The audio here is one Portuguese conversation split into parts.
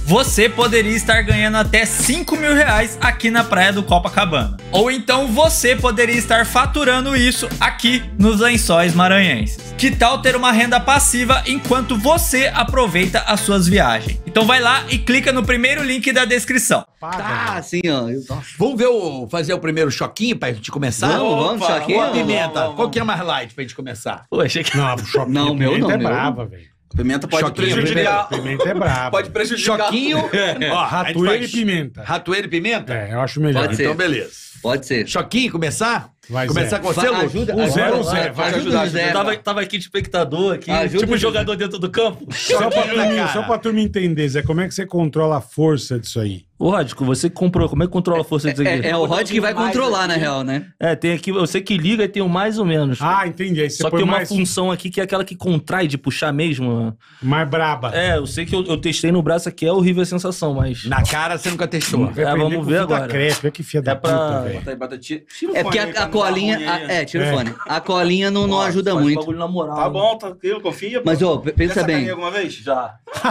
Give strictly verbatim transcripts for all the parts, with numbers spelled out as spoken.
você poderia estar ganhando até cinco mil reais aqui na praia do Copacabana. Ou então você poderia estar faturando isso aqui nos Lençóis Maranhenses. Que tal ter uma renda passiva enquanto você aproveita as suas viagens? Então vai lá e clica no primeiro link da descrição. Tá, assim, ó. Eu... Vamos ver o, fazer o primeiro choquinho pra gente começar? Vamos, vamos, choquinho. Ou a pimenta? Vamos, vamos. Qual que é mais light pra gente começar? Pô, achei que... Não, o choquinho. Não, a meu pimenta não, é meu. brava, velho. Pimenta pode Choquinho, prejudicar. Pimenta é brava. Pode prejudicar. Choquinho. Ó, Ratoeira e pimenta. Ratoeira e pimenta? É, eu acho melhor. Pode ser. Então, beleza. Pode ser. Choquinho, começar? Vai, Começar Zé. com você, Vai, Lu? ajuda, O Zé, ajuda, o Zé, vai ajuda ajudar, o Zé. Eu tava, tava aqui de espectador, aqui, Ajuda tipo um o jogador dentro do campo. Só pra, Choquinho na turma, cara. só pra turma entender, Zé, como é que você controla a força disso aí? Ô, Rádico, você que comprou, como é que controla a força disso aqui? É, é o Rod que vai controlar, na real, né? É, tem aqui, eu sei que liga e tem o mais ou menos. Ah, entendi. Aí você Só que põe tem uma mais, função aqui que é aquela que contrai de puxar mesmo. mais braba. É, eu sei que eu, eu testei no braço aqui, é horrível a sensação, mas... Na cara você nunca testou. Vai É, aprender vamos com ver fita agora. crepe, olha que filha da É pra- puta, velho. Bota aí, bota, tira, tira o É fone porque aí pra a, a não dar colinha... ruim a- aí. é, tira É. o fone. A colinha não, não Nossa, ajuda faz muito. bagulho na moral. Tá né? bom, tá tranquilo, confia. pô. Mas, ô, p- Já pensa sacaneei bem. alguma vez? Já.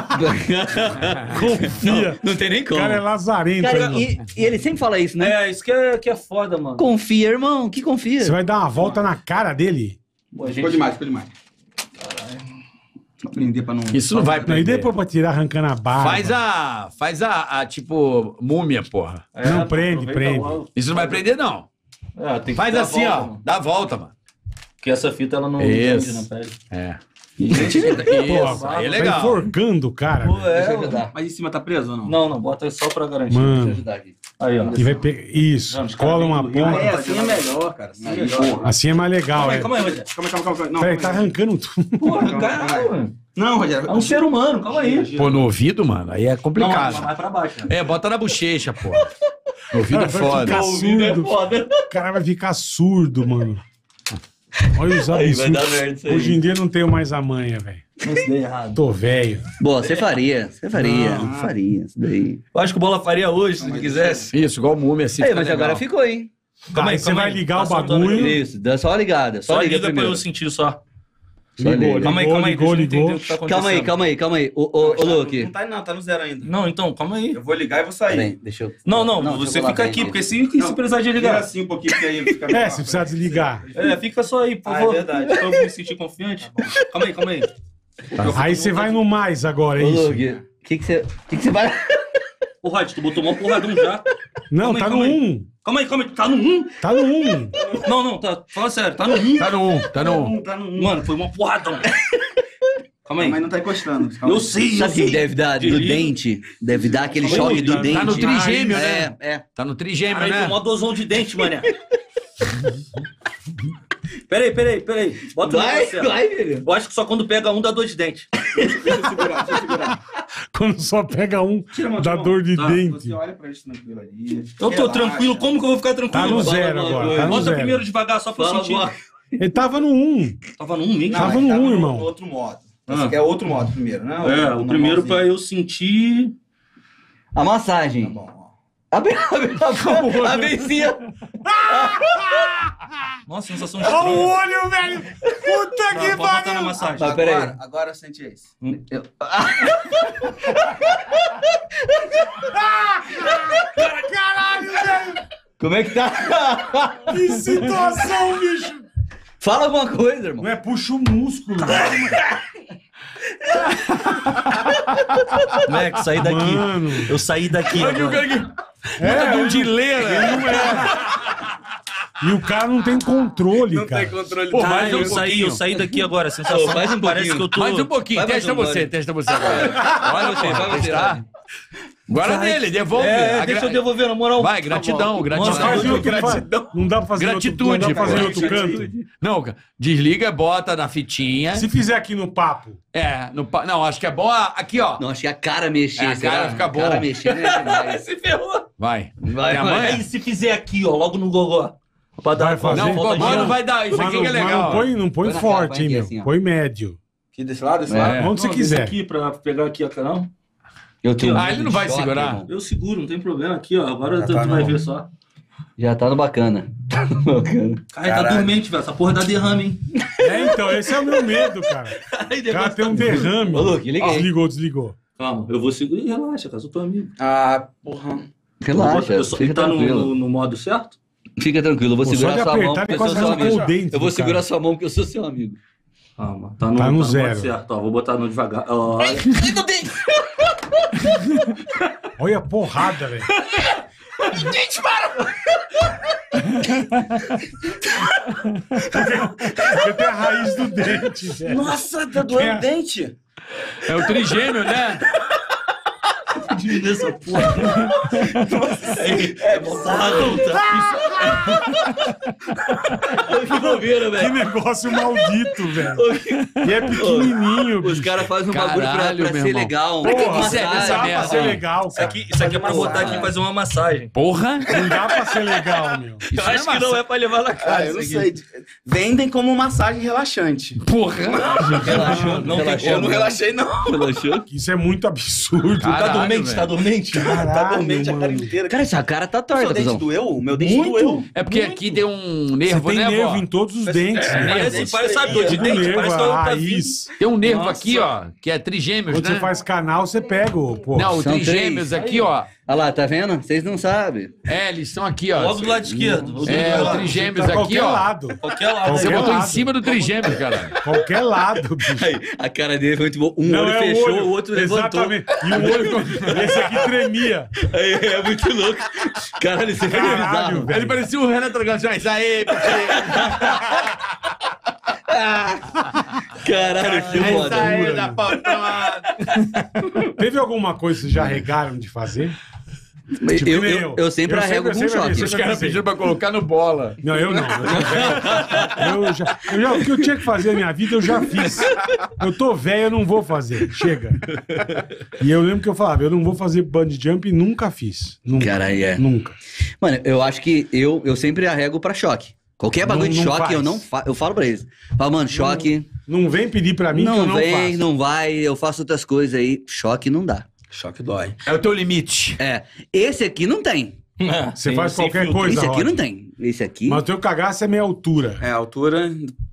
Confia. Não tem nem O como. cara é lazarento. Cara, irmão. e, e ele sempre fala isso, né? É, isso que é, que é foda, mano. Confia, irmão. Que confia? Você vai dar uma volta na cara dele? Pô, a gente- Ficou demais, ficou demais. Vou prender pra não... Isso não vai Não, e prender. depois pra tirar arrancando a barba? Faz a, faz a, a, tipo, múmia, porra. É, Não, prende, aproveita prende. logo. Isso não vai prender, não. É, tem que Faz dar a assim, volta, ó. mano. Dá a volta, mano. Porque essa fita, ela não Isso. prende na pele. É. Pô, Isso, aí é Tá legal. enforcando o cara. Pô, velho. é, Deixa eu mano. ajudar. Mas em cima tá preso ou não? Não, não, bota só pra garantir. Deixa eu Mano, ajudar aqui. Aí, ó. e vai pegar... Isso, Não, os caras cola uma vêm do Rio, Ah, ponta. é, assim é melhor, cara. Assim é Aí, melhor. porra. Assim é mais legal, Calma aí, é. calma aí, Rogério. Calma, calma, calma. calma. Não, Peraí, calma tá aí. arrancando tudo. Porra, Calma, calma, caralho, calma. mano. Não, Rogério. É um ser humano, calma aí. Pô, no ouvido, mano, aí é Não, complicado. mais pra baixo. Né? É, bota na bochecha, pô. No ouvido é Vai foda. ficar surdo. foda. O cara vai ficar surdo, mano. Olha os Aí vai dar absurdos. merda isso aí. Hoje em dia não tenho mais a manha, velho. Não se deu errado. Tô velho. Boa, você faria. Você faria. Não. Faria. Isso daí. Eu acho que o Bola faria hoje, se ele quisesse. Isso, igual múmia, assim. Aí, fica mas legal. agora ficou, hein? Calma aí, Aí você calma vai aí. ligar Tá o soltando bagulho. aqui. Isso, dá só uma ligada. Só, Só liga, liga pra primeiro. eu sentir só. Só Ligou, liga. Calma aí, ligou, calma aí. ligou, Deixa eu entender ligou. o que tá Calma aí, acontecendo. calma aí, calma aí. Ô, ô, ô, Luke. Não tá não, tá no zero ainda. Não, então, calma aí. Eu vou ligar e vou sair. Peraí, deixa eu... Não, não, deixa você eu colar fica bem aqui, porque se, se Não, precisar de Liga ligar. assim um pouquinho, porque aí fica É, melhor. se precisar desligar. É, fica só aí, por Ah, é favor. verdade. Pra eu me sentir confiante. Calma aí, calma aí. Aí você vai no mais agora, é Ô, isso? Luke, o que que você... O que que você vai... Ô, Rod, tu botou uma porradão já. Não, Calma aí, tá no calma aí. um. Calma aí, calma aí. Tá no um? Tá no um. Não, não, tá. Fala sério, tá no um. Tá no um, tá no um. Tá no... Mano, foi uma porradão. Calma aí. Mas não tá encostando. Calma Eu aí. sei, eu Sabe o que sei. deve dar do Desliga. dente? Deve dar aquele Calma aí, choque do tá- dente. Tá no trigêmeo, né? É, é. Tá no trigêmeo, Caralho, né? foi uma dosão de dente, mané. Peraí, peraí, peraí. Bota Vai, o negócio, vai, filho. Eu acho que só quando pega um dá dor de dente. Deixa eu segurar, deixa eu segurar. Quando só pega um, Tira a mão, dá tira a mão. dor de Tá, dente. Você olha pra eles tranquilo ali. Eu tô Relaxa. tranquilo, como que eu vou ficar tranquilo? Tá no Fala zero alguma agora, coisa. tá no Bota zero. primeiro devagar, só pra eu Fala sentir. alguma- Ele tava no um. Tava no um mesmo? Não, Tava mas no tava um, no irmão. outro modo. Ah. Você quer outro modo primeiro, né? É, o primeiro pra eu sentir... A Tá massagem. bom, ó. A, be... a, be... a beicinha. Nossa, sensação de Olha o estranha. olho, velho. Puta Tá, que pode botar na pariu. massagem. Mas peraí. Agora, agora sente esse. Eu- Caralho, velho. Como é que tá? Que situação, bicho. Fala alguma coisa, irmão. Não é puxa o músculo. Moleque, saí daqui. Mano. Eu saí daqui agora. É, Um de leira. não é. E o cara não tem controle, Não cara. tem controle. Pô, Tá, mais um eu saí, pouquinho. eu saí daqui agora. A sensação Ô, mais um parece pouquinho. que eu tô... Mais um pouquinho, Vai mais testa um, você, vai. testa você agora. Olha você, vai vai você, testar. Agora Vai. nele, devolve. É, A deixa gra- eu devolver, na moral. Vai, gratidão, Nossa, gratidão. Faz em outro- Gratidão. Não dá pra fazer em outro, não Gratitude, dá pra fazer em outro gratitude. canto. Não, cara, desliga, bota na fitinha. Se fizer aqui no papo. É, no, pa- não, acho que é bom a- aqui, ó. Não, acho que a cara mexer. É, a será? cara fica bom. A cara mexer, né? demais. Se ferrou. Vai. Vai, Tem a vai. manha? Aí, se fizer aqui, ó, logo no gogó. Pra dar Vai fazer. Não, falta de mano, ar. vai dar. Isso Mas aqui não, que é mas legal. não põe, não põe Põe na forte, cara, põe hein, aqui meu. assim, ó. Põe médio. Aqui desse lado, desse É. lado? Onde você Não, desse quiser. aqui pra pegar aqui, ó, não? Eu tenho Ah, ele não vai choque, segurar? irmão. Eu seguro, não tem problema. Aqui, ó. Agora Já tu, tá tu vai no- ver só. Já tá no bacana. Tá no bacana. Cara, tá Caralho. dormente, velho. Essa porra dá derrame, hein? É, então, esse é o meu medo, cara. Aí, O cara tem um derrame. Ô, Luke, liga aí. Desligou, desligou. Calma, eu vou segurar. Ih, relaxa, cara, eu sou teu amigo. Ah, porra. Relaxa, Eu só- fica tá no, tranquilo. no, no modo certo? Fica tranquilo, eu vou Pô, só segurar de sua mão apertar, porque ele eu sou quase seu arrancou amigo. o dente Eu vou do segurar cara. sua mão porque eu sou seu amigo. Calma, tá no, Tá no modo zero. certo, ó. Vou botar no devagar. Olha. Olha a porrada, velho. Porque tem a raiz do dente, velho. Nossa, tá doendo É. o dente. É o trigêmeo, né? Nessa porra. É, é porradão, tá? Que bobeira, Que velho. negócio maldito, velho. E é pequenininho, Os bicho. caras fazem um bagulho pra, Caralho, pra meu ser irmão. legal. Pra que Porra, que serve massagem. essa Dá pra merda ser aí? legal, Isso cara. aqui, isso aqui é pra botar aqui e fazer uma massagem. Porra! Não dá pra ser legal, meu. Eu acho que não é pra levar na cara. Ah, eu não isso aqui. sei. Vendem como massagem relaxante. Porra! Relaxou, Não tem relaxou, Eu não como. relaxei, não. Relaxou. Isso é muito absurdo. Caralho, Tá dormente, velho. tá dormente? Caralho, Tá dormente a cara mano. inteira. Cara, essa cara tá Seu torta, dente cuzão. doeu? Meu dente Muito. doeu. É porque aqui deu um Você nervo, tem né, nervo vó? em todos os dentes, né? Parece, parece, sabe, dor de Tudo dente? nervo, Parece que a eu tá vindo. raiz. Tem um nervo Nossa. aqui, ó, que é trigêmeos, Quando né? você faz canal, você pega o... Pô. Não, o São trigêmeos três. aqui, ó. Olha lá, tá vendo? Vocês não sabem. É, eles estão aqui, ó. Logo do lado esquerdo. É, o Tá trigêmeos Tá aqui, qualquer ó. lado. Qualquer lado. Você Qualquer botou em lado. cima do trigêmeos, cara. Qualquer lado, bicho. Aí, a cara dele foi muito boa. Um Não, olho é fechou, olho. o outro levantou. Exatamente. E o olho... Esse aqui tremia. Aí, é muito louco. Caralho, isso é Caralho, bizarro. velho. Ele parecia o Renato Aragão. Aí, Caralho, que foda. aí da patrona. Teve alguma coisa que vocês já regaram de fazer? Eu, Tipo, eu, nem eu, eu sempre arrego com sempre- choque. sempre- Os caras pediram pra colocar no bola. Não, eu não. Eu, tô velho. eu, já, eu já- o que eu tinha que fazer na minha vida, eu já fiz. Eu tô velho, eu não vou fazer. Chega. E eu lembro que eu falava, eu não vou fazer bungee jump e nunca fiz. Nunca. Caralho, é. Nunca. Mano, eu acho que eu, eu sempre arrego pra choque. Qualquer bagulho Não- de não choque, faz. eu não faço. Eu falo pra eles. Falo, mano, choque. Não vem pedir pra mim que eu Não não vem, faço. não vai, eu faço outras coisas aí. Choque não dá. Choque dói. É o teu limite. É. Esse aqui não tem. Você Sem- faz sem qualquer filtro. coisa, Esse aqui Rod. não tem. Esse aqui. Mas o teu cagaço é minha altura. É, a altura...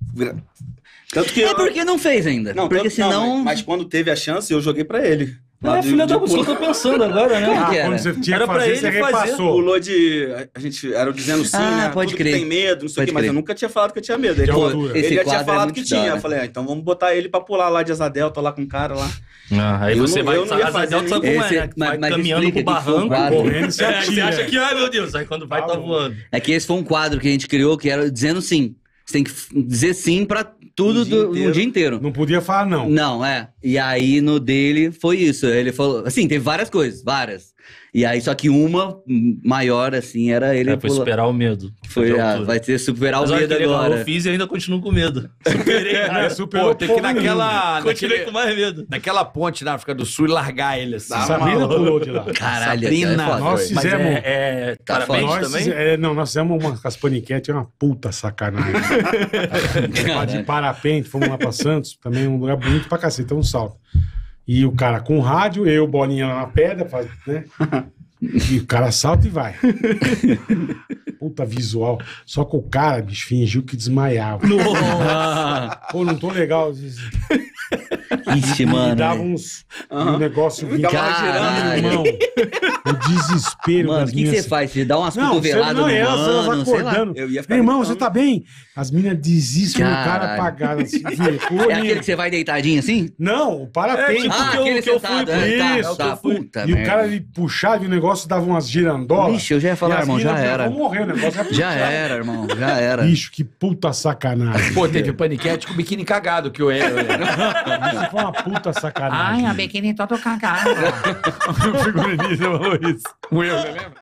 Tanto que É eu... porque não fez ainda. Não, porque tanto- senão. não, mas, mas quando teve a chance, eu joguei pra ele. Lá É, do- filha de da puta, eu pulo. tô pensando agora, né? Como Ah, que era? quando você tinha Era que pra fazer, ele você fazer. repassou. Pulou de... A gente era dizendo sim, Ah, né? pode Tudo crer. que tem medo, não sei o Pode que, mas crer. eu nunca tinha falado que eu tinha medo. Ele, De falou- altura. ele Esse já tinha quadro é falado muito que da tinha. hora. Eu falei, ah, então vamos botar ele pra pular lá de asa delta, lá com o cara lá. Ah, aí Eu você não- vai eu não ia asa fazer delta, sabe nem- como é, Esse- né? Que mas- vai mas caminhando explica pro que foi um barranco. quadro. Correndo, você É, atira. você acha que, ai meu Deus, aí quando vai Tá tá bom. voando. É que esse foi um quadro que a gente criou que era dizendo sim. Você tem que f- dizer sim pra tudo O dia do, inteiro. no dia inteiro. Não podia falar não. Não, é. E aí no dele foi isso. Ele falou. Assim, teve várias coisas, várias. E aí, só que uma hum, maior, assim, era ele. É, foi pulou- superar o medo. Foi, de ah, altura. vai ter superar Mas o olha medo que legal, agora. eu fiz e ainda continuo com medo. Superei, É, cara. superou Pô, tem que ir porra naquela, Continuei naquele, com mais medo. naquela ponte na África do Sul e largar ele assim. nenhuma. Sabrina pulou de lá. Caralho, Sabrina, essa é foda. Nós Mas fizemos... é, é Tá parabéns foda. Nós também? fize- é, não, nós fizemos uma, com as paniquetes, é uma puta sacanagem. Lá de parapente, fomos lá pra Santos, também um lugar bonito pra cacete, tem um salto. E o cara com rádio, eu, bolinha lá na pedra, faz, né? E o cara salta e vai. Puta visual. Só que o cara, bicho, fingiu que desmaiava. Pô, não tô legal. Ixi, Me mano. dava uns um negócio Ficava lá Caralho. irmão. O desespero Mano, o das que que minas. você faz? Você dá umas Não, você, cotoveladas não, no elas, elas mano, sei lá. acordando. Eu ia ficar Meu irmão, gritando. você tá bem? As minas desistem do cara Caralho. apagado assim. filho, com o É olhinho. aquele que você vai deitadinho assim? Não, o parapente. É, tipo, Ah, que eu- aquele que eu sentado. fui- é, tá, Isso, tá, puta E o merda. cara ele puxava e o negócio dava umas girandolas. Ixi, eu já ia falar, e as irmão, já minas, era. Vou morrer, o negócio vai Já puxar. era, irmão, já era. Bicho, que puta sacanagem. Pô, teve paniquete com biquíni cagado que eu era. Isso foi uma puta sacanagem. Ai, a biquíni todo cagado. O figurinista falou isso. O eu, você lembra?